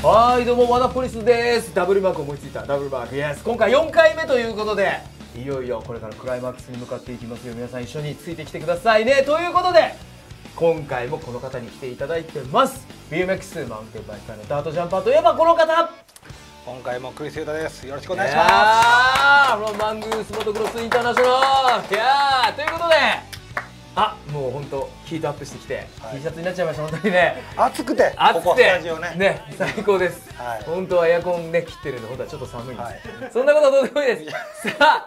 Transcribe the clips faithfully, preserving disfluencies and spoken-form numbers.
はいどうもワダポリスです。ダブルマーク思いついたダブルマークイエス。今回よんかいめということでいよいよこれからクライマックスに向かっていきますよ。皆さん一緒についてきてくださいね。ということで今回もこの方に来ていただいてます。 ビーエムエックス マウンテンバイク界のダートジャンパーといえばこの方。 今回もクリス・ユータです。よろしくお願いします。 いやマングースモトクロスインターナショナル。いやということであもう本当ヒートアップしてきて、はい、T シャツになっちゃいました。本当にね暑くて暑くてここスタジオねね最高です、はい、本当はエアコンね切ってるんで本当はちょっと寒いんです、はい、そんなことはどうでもいいですさあ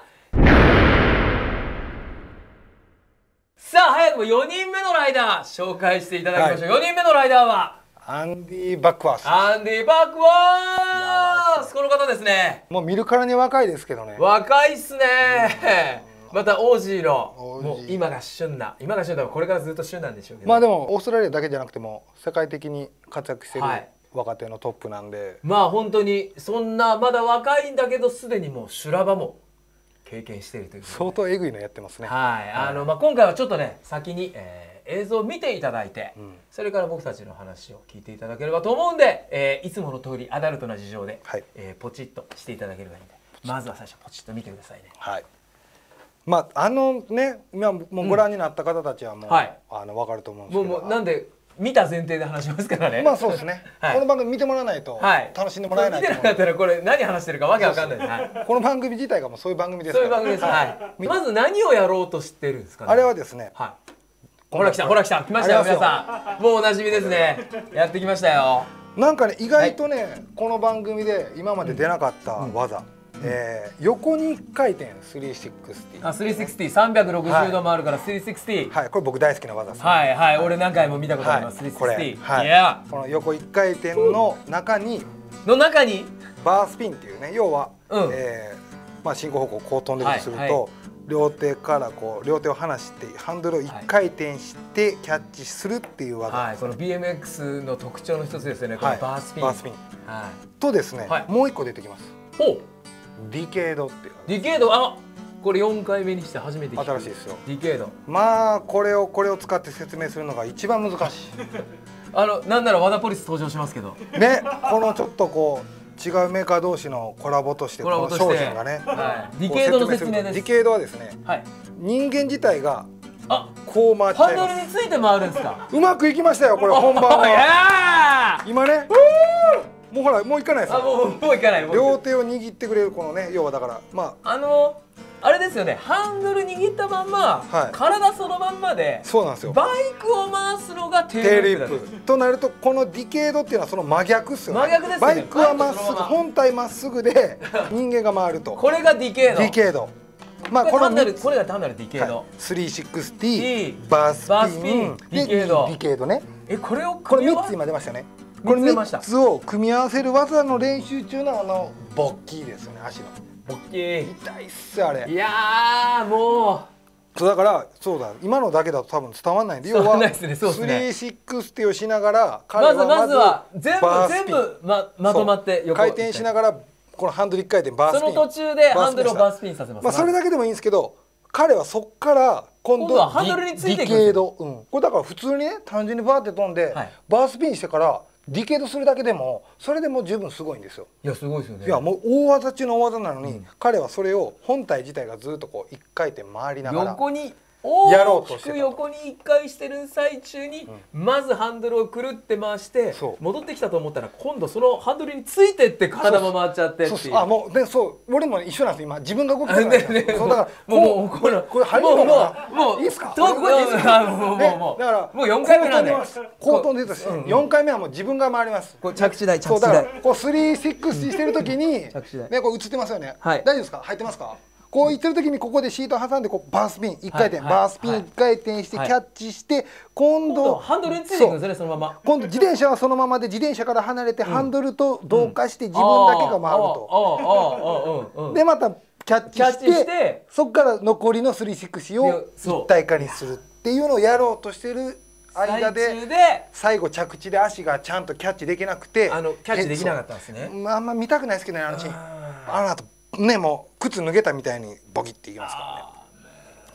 さあ早くもよにんめのライダー紹介していただきましょう、はい、よにんめのライダーはアンディ・バックワース。 アンディ・バックワースこの方ですね。 もう見るからに若いですけどね。 若いっすね。またオージーのもう今が旬な今が旬だこれからずっと旬なんでしょうけど、 まあでもオーストラリアだけじゃなくても世界的に活躍してる若手のトップなんで、はい、 まあ本当にそんなまだ若いんだけどすでにもう修羅場も経験しているという相当えぐいのやってますね。 はい、あのまあ今回はちょっとね先に、えー映像を見ていただいて、うん、それから僕たちの話を聞いていただければと思うんで、えー、いつもの通りアダルトな事情で、はいえー、ポチッとしていただければいいんでまずは最初ポチッと見てくださいね。 はい、まああのね今もうご覧になった方たちはもう、うんはい、あの分かると思うんですけどもうもうなんで見た前提で話しますからね。 まあそうですね、はい、この番組見てもらわないと楽しんでもらえないと思う、 はい、見てなかったらこれ何話してるかわけわかんないです、はい、 この番組自体がもうそういう番組ですからそういう番組です、はい、まず何をやろうとしてるんですかね。 あれはですね、はいほら来たほら来た来ましたよ皆さんもうおなじみですねやってきましたよ。 なんかね意外とね、はい、この番組で今まで出なかった技、うんえー、横にいっかい転スリーシックスティー。 あスリーシックスティーさんびゃくろくじゅうどもあるからスリーシックスティーはいこれ僕大好きな技です、ね、 はいはい俺何回も見たことあります、はい、スリーシックスティーこれ、はい、この横いっかい転の中にの中にバースピンっていうね要は、うんえーまあ、進行方向こう飛んでるとすると、はいはい両手からこう両手を離してハンドルをいっかい転してキャッチするっていう技、 はい、この ビーエムエックス の特徴の一つですよね、このバースピン。 バースピン、はい、とですね、はい、もう一個出てきます。 おディケードっていうディケードあこれよんかいめにして初めて聞く新しいですよ。 ディケードまあこれをこれを使って説明するのが一番難しいあのなんならワダポリス登場しますけどねこのちょっとこう違うメーカー同士のコラボとしてこの商品がね、 はい、ディケードの説明です。 ディケードはですね、はい、人間自体がこう回っちゃいます。 ハンドルについて回るんですか。 うまくいきましたよこれ本番は。今ねもうほらもういかないですよ。 あもうもういかない。 両手を握ってくれるこのね要はだからまああのあれですよねハンドル握ったまんま、はい、体そのまんまでそうなんですよバイクを回すのがテールリップとなるとこのディケードっていうのはその真逆っすよね。 真逆ですよね。 バイクはまっすぐ本体まっすぐで人間が回るとこれがディケードディケードまあこのこれが単なるディケード、 はい、スリーシックスティー バースピンディケードディケードねえこれをこれみっつ今出ましたね。これみっつを組み合わせる技の練習中のあのボッキーですよね足のボッキー痛いっすあれ。 いやーもうそうだからそうだ今のだけだと多分伝わらないんで要はスリーシックスティーをしながらまずまずは全部全部ままとまって回転しながらこのハンドルいっかい転バースピンその途中でハンドルをバースピンさせます。 まあそれだけでもいいんですけど彼はそっから今度はハンドルについていくんですディケード、うん、これだから普通にね単純にバーって飛んで、はい、バースピンしてからディケードするだけでもそれでもう十分すごいんですよ。 いやすごいですよね。 いやもう大技中の大技なのに、うん、彼はそれを本体自体がずっとこう一回転回りながら横にやろうとしてた。横にいっかいしてる最中に、うん、まずハンドルをくるって回して戻ってきたと思ったら今度そのハンドルについてって体も回っちゃってっていう。 あもうでそう俺も一緒なんです今自分が動くからね。そうだからもうこれこれ入るのかな。もういいですか。 遠くまでいいですか。もうもうだからもうよんかいめなんで。 高騰でですよんかいめはもう自分が回ります。 これ着地台着地台。 そうだからこうスリーシックスしてる時にねこれ映ってますよね。大丈夫ですか入ってますか。こういってる時にここでシート挟んでこうバースピンいっかい転バースピンいっかい転してキャッチして今度ハンドルについていくんですねそのまま。 今度自転車はそのままで自転車から離れてハンドルと同化して自分だけが回ると。でまたキャッチしてそこから残りのスリーシックスを一体化にするっていうのをやろうとしてる間で最後着地で足がちゃんとキャッチできなくてあのキャッチできなかったんですね。 あんま見たくないですけどねあのシーン。あの後ねもう靴脱げたみたいにボキっていきますからね。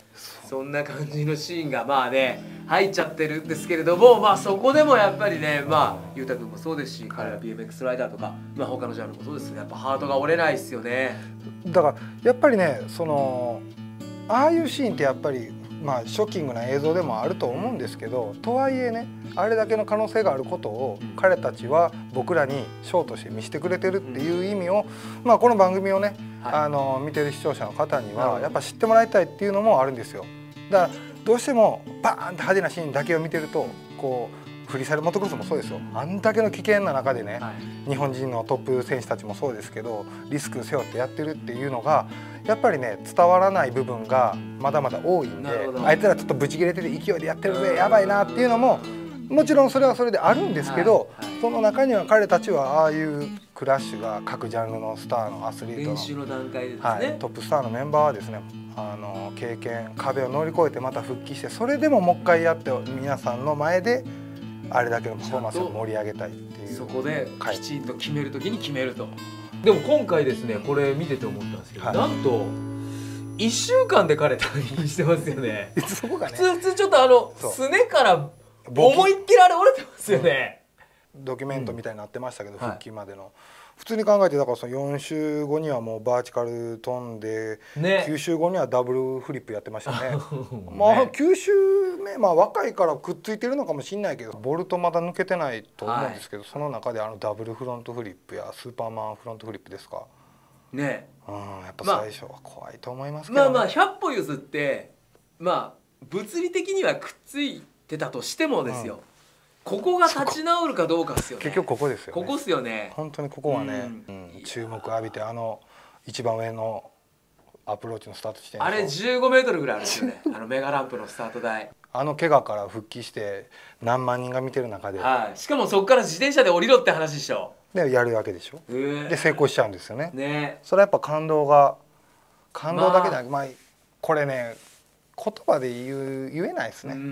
そんな感じのシーンがまあね入っちゃってるんですけれども、まあそこでもやっぱりね、まあ裕太君もそうですし、彼ら ビーエムエックス ライダーとか、まあ他のジャンルもそうですけど、やっぱハートが折れないですよね。 だからやっぱりね、そのああいうシーンってやっぱりまあショッキングな映像でもあると思うんですけど、とはいえね、あれだけの可能性があることを彼たちは僕らにショーとして見せてくれてるっていう意味を、まあこの番組をね、はい、あの見てる視聴者の方にはやっぱ知ってもらいたいっていうのもあるんですよ。だからどうしてもバーンって派手なシーンだけを見てると、こうフリーサイドモトクロスもそうですよ、あんだけの危険な中でね、はい、日本人のトップ選手たちもそうですけどリスク背負ってやってるっていうのがやっぱりね伝わらない部分がまだまだ多いんで、あいつらちょっとブチ切れてて勢いでやってるぜやばいなっていうのももちろんそれはそれであるんですけど、はいはい、その中には彼たちはああいうクラッシュが各ジャンルのスターのアスリートの練習の段階でですね、 はい、トップスターのメンバーはですね、あの経験壁を乗り越えてまた復帰して、それでももう一回やって皆さんの前であれだけのパフォーマンスを盛り上げたいっていう、 そこできちんと決める時に決めると。でも今回ですね、これ見てて思ったんですけど、はい、なんといっしゅうかんで彼退院してますよね。 そこがね、 普通普通ちょっとあのすねから思いっきりあれ折れてますよね。 ドキュメントみたいになってましたけど、うん、復帰までの、はい、普通に考えてだからそのよん週後にはもうバーチカル飛んで、ね、きゅう週後にはダブルフリップやってましたね。まあきゅう週目、まあ若いからくっついてるのかもしれないけどボルトまだ抜けてないと思うんですけど、はい、その中であのダブルフロントフリップやスーパーマンフロントフリップですかね、うん、やっぱ最初は怖いと思いますけど、ね、 まあまあひゃっぽ譲ってまあ物理的にはくっついてたとしてもですよ、うん、ここが立ち直るかどうかですよね。 結局ここですよね。 ここですよね。 本当にここはね、うんうん、注目浴びてあの一番上のアプローチのスタート地点、 あれじゅうごメートルぐらいあるんですよね。あのメガランプのスタート台。 あの怪我から復帰して何万人が見てる中で、 はい、しかもそこから自転車で降りろって話でしょ。 でやるわけでしょ。で成功しちゃうんですよね。 ね。 それはやっぱ感動が感動だけじゃなく、まあこれね言葉で言う言えないですね。うん、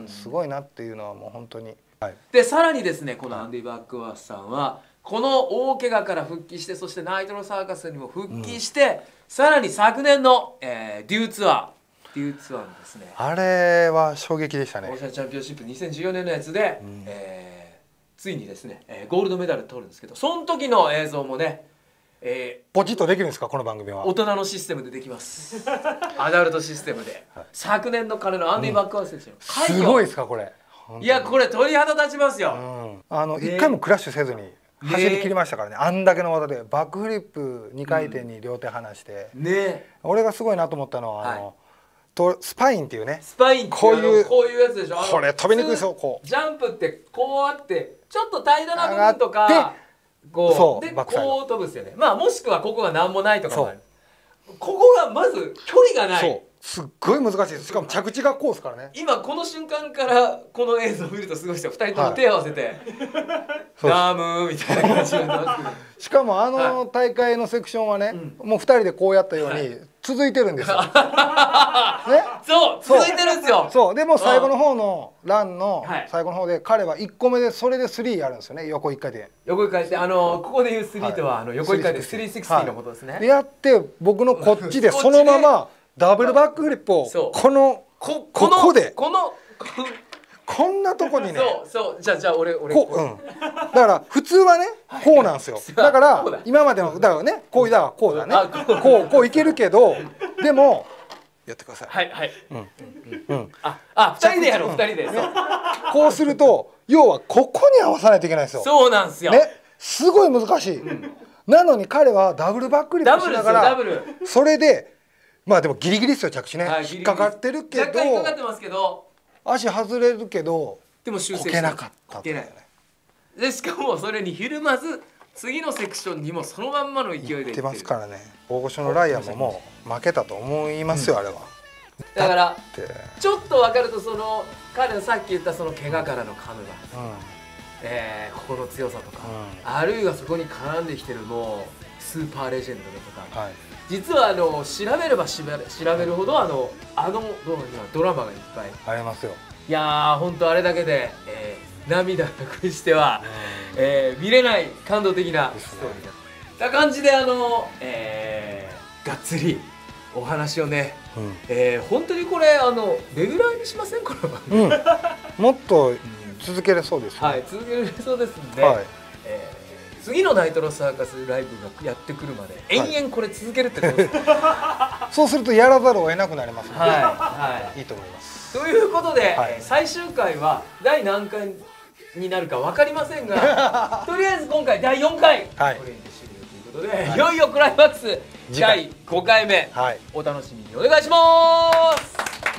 すごいなっていうのはもう本当に。はい、 でさらにですね、このアンディ・バックワースさんはこの大怪我から復帰して、そしてナイトのサーカスにも復帰して、うん、さらに昨年の、えー、デューツアーデューツアーのですね、 あれは衝撃でしたね。 オーシャンチャンピオンシップにせんじゅうよねんのやつで、うん、えー、ついにですね、えー、ゴールドメダル取るんですけど、その時の映像もね、えー、ポチッとできるんですかこの番組は。 大人のシステムでできますアダルトシステムで、はい、昨年の彼のアンディ・バックワース選手の快挙、 すごいですかこれ。 いやこれ鳥肌立ちますよ、 うん、あの一回もクラッシュせずに走り切りましたからね、あんだけの技でバックフリップにかい転に両手離して、うん、ね、俺がすごいなと思ったのはあの、はい、とスパインっていうね、 スパインってこういうこういうやつでしょ。 これ飛びにくいですよ。こうジャンプってこうあってちょっと平らな部分とかこうでこう飛ぶですよね。まあもしくはここが何もないとかもある。ここがまず距離がない。 そうすっごい難しいです。しかも着地がコースからね。 今この瞬間からこの映像を見るとすごいですよ。ふたりとも手を合わせて、はい、ダームみたいな感じになってる。 しかもあの大会のセクションはね、はい、もうふたりでこうやったように続いてるんですよ。ね、 そう続いてるんですよ。 そうでも最後の方のランの最後の方で彼はいっこめでそれでスリーやるんですよね。横いっかい転。 横いっかい転、あのここでいうスリーとは、はい、あの横いっかい転スリーシックスティーのことですね。 でやって僕のこっちでそのままダブルバックフリップをこのこここでこのこんなとこにね、 そうそうじゃあじゃあ俺俺こう、うん、だから普通はねこうなんですよ。だから今までのだからねこうだからこうだねこうこういけるけどでもやってください。 はいはい。うんうん。ああ二人でやろう、二人で。 こうすると要はここに合わさないといけないんですよ。 そうなんですよ。 ね、すごい難しい。なのに彼はダブルバックリップしながらそれでまあでもギリギリですよ着地ね。引っかかってるけど。 若干引っかかってますけど。 足外れるけど。 でも修正こけなかった。 でしかもそれにひるまず次のセクションにもそのまんまの勢いでいってますからね。大御所のライアンももう負けたと思いますよ、うん、あれは。 だからちょっと分かるとその彼のさっき言ったその怪我からのカムが、うん、えー、心の強さとか、うん、あるいはそこに絡んできてるもうスーパーレジェンドだとか、はい、実はあの調べれば調べるほどあのあのドラマがいっぱいありますよ。 いやー本当あれだけで、えー、涙なくしては、うん、えー、見れない感動的なストーリーだった感じであの、えー、がっつりお話をね、 うん、 えー、本当にこれあのレギュラーにしませんこの番組、うん、 もっと続けれそうです、ね、 はい続けれそうですんで、 はい、 えー、次のナイトロサーカスライブがやってくるまで延々これ続けるってことです、 はい、そうするとやらざるを得なくなりますので、はいはい、いいと思います。 ということで、 はい、 最終回は第何回になるか分かりませんがとりあえず今回だいよんかい、はい、これに終了ということで、はい、いよいよクライマックスだいごかいめ、はい、お楽しみにお願いします。